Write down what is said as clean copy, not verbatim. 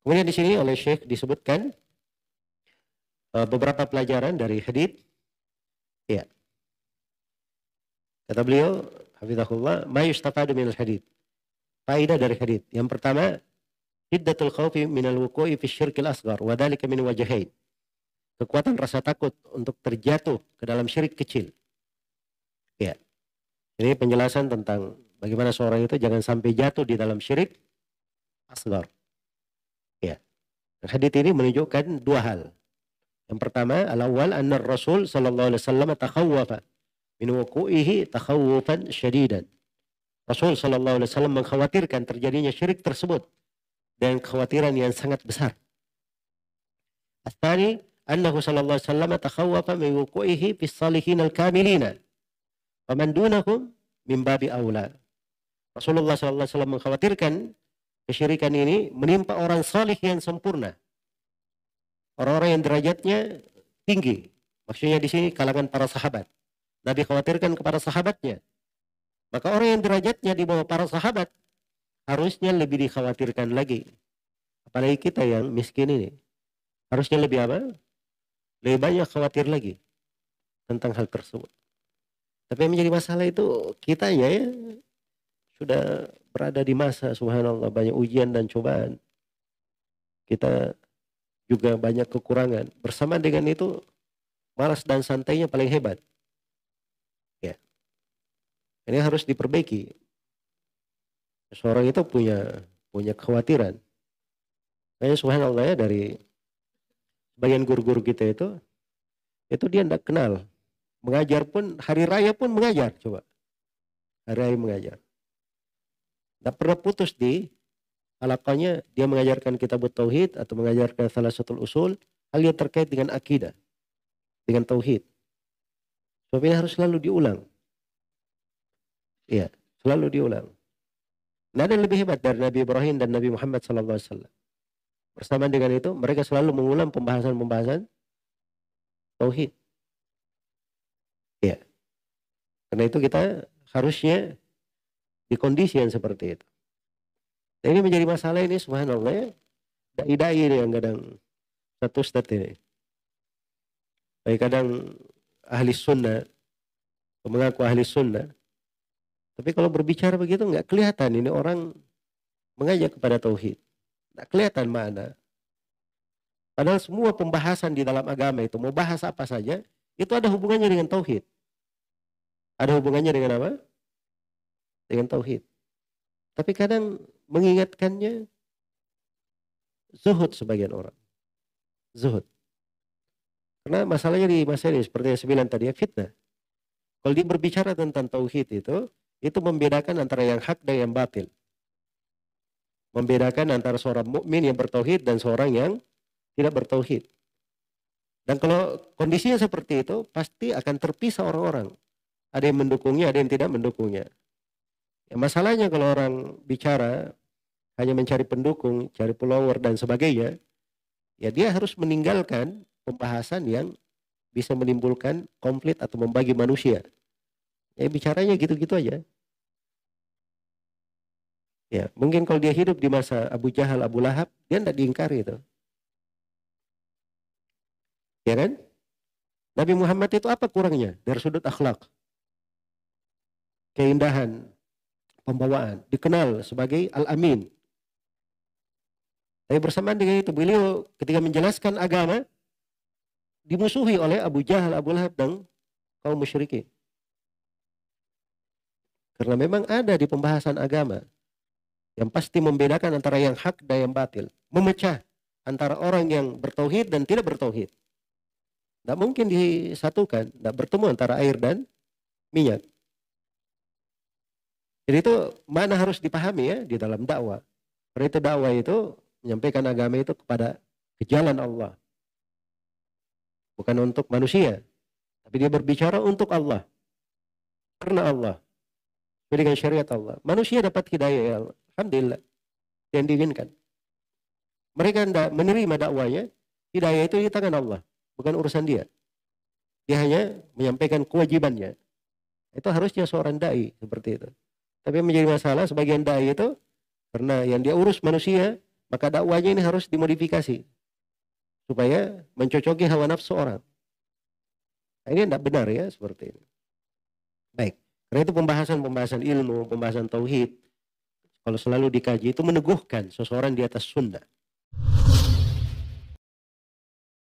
Kemudian di sini oleh Syekh disebutkan beberapa pelajaran dari hadits. Ya, kata beliau, hafizahullah, ma yustafadu minal hadits. Faedah dari hadits. Yang pertama, hiddatul khawfi minal wuqu'i fi syirkil asghar wa dzalika min wajhain. Kekuatan rasa takut untuk terjatuh ke dalam syirik kecil. Ya. Ini penjelasan tentang bagaimana seorang itu jangan sampai jatuh di dalam syirik asghar. Ya. Hadits ini menunjukkan dua hal. Yang pertama, al-awwal anna Rasul sallallahu alaihi wasallam takhawwafa min wuqu'ihi takhawufan syadidan. Rasul sallallahu alaihi wasallam mengkhawatirkan terjadinya syirik tersebut dengan kekhawatiran yang sangat besar. Ats-tsani annahu sallallahu alaihi wasallam takhawwafa min wuqu'ihi fis salihin al-kamilina. Wa man dunahum min babi aula. Rasulullah sallallahu alaihi wasallam mengkhawatirkan kesyirikan ini menimpa orang salih yang sempurna. Orang-orang yang derajatnya tinggi. Maksudnya di sini kalangan para sahabat. Nabi khawatirkan kepada sahabatnya. Maka orang yang derajatnya di bawah para sahabat harusnya lebih dikhawatirkan lagi. Apalagi kita yang miskin ini. Harusnya lebih apa? Lebih banyak khawatir lagi tentang hal tersebut. Tapi yang menjadi masalah itu kita ya sudah berada di masa subhanallah banyak ujian dan cobaan. Kita juga banyak kekurangan. Bersama dengan itu malas dan santainya paling hebat. Ya. Ini harus diperbaiki. Seorang itu punya kekhawatiran. Kayaknya subhanallah ya dari bagian guru-guru kita itu dia tidak kenal. Mengajar pun, hari raya pun mengajar, coba. Hari raya mengajar. Tidak pernah putus di alaqanya, dia mengajarkan kitab tauhid atau mengajarkan salah satu usul, hal yang terkait dengan akidah, dengan tauhid. Sebab ini harus selalu diulang. Iya, selalu diulang. Tidak ada yang lebih hebat dari Nabi Ibrahim dan Nabi Muhammad SAW. Bersama dengan itu, mereka selalu mengulang pembahasan tauhid. Ya. Karena itu kita harusnya di kondisi yang seperti itu. Dan ini menjadi masalah ini subhanallah ya. Dai-dai ini yang kadang satu ustaz ini. Baik kadang ahli sunnah, mengaku ahli sunnah. Tapi kalau berbicara begitu nggak kelihatan ini orang mengajak kepada tauhid. Nggak kelihatan mana. Padahal semua pembahasan di dalam agama itu, mau bahas apa saja, itu ada hubungannya dengan tauhid. Ada hubungannya dengan apa? Dengan tauhid. Tapi kadang mengingatkannya zuhud sebagian orang. Zuhud. Karena masalahnya di masa ini seperti yang saya bilang tadi ya, fitnah. Kalau dia berbicara tentang tauhid itu membedakan antara yang hak dan yang batil. Membedakan antara seorang mukmin yang bertauhid dan seorang yang tidak bertauhid. Dan kalau kondisinya seperti itu, pasti akan terpisah orang-orang. Ada yang mendukungnya, ada yang tidak mendukungnya. Ya, masalahnya kalau orang bicara hanya mencari pendukung, cari follower dan sebagainya, ya dia harus meninggalkan pembahasan yang bisa menimbulkan konflik atau membagi manusia. Ya bicaranya gitu-gitu aja. Ya, mungkin kalau dia hidup di masa Abu Jahal, Abu Lahab, dia tidak diingkari itu. Ya kan? Nabi Muhammad itu apa kurangnya dari sudut akhlak? Keindahan, pembawaan, dikenal sebagai Al-Amin. Tapi bersamaan dengan itu, beliau ketika menjelaskan agama, dimusuhi oleh Abu Jahal, Abu Lahab, dan kaum musyrikin. Karena memang ada di pembahasan agama yang pasti membedakan antara yang hak dan yang batil. Memecah antara orang yang bertauhid dan tidak bertauhid. Tidak mungkin disatukan, tidak bertemu antara air dan minyak. Jadi itu mana harus dipahami ya di dalam dakwah. Karena itu dakwah itu menyampaikan agama itu kepada ke jalan Allah. Bukan untuk manusia. Tapi dia berbicara untuk Allah. Karena Allah. Dengan syariat Allah. Manusia dapat hidayah ya Allah. Alhamdulillah. Yang diinginkan. Mereka tidak menerima dakwanya. Hidayah itu di tangan Allah. Bukan urusan dia. Dia hanya menyampaikan kewajibannya. Itu harusnya seorang da'i seperti itu. Tapi yang menjadi masalah sebagian da'i itu karena yang dia urus manusia, Maka dakwanya ini harus dimodifikasi supaya mencocoki hawa nafsu orang. Nah, ini tidak benar ya seperti ini. Baik, karena itu pembahasan ilmu, pembahasan tauhid, kalau selalu dikaji itu meneguhkan seseorang di atas sunnah.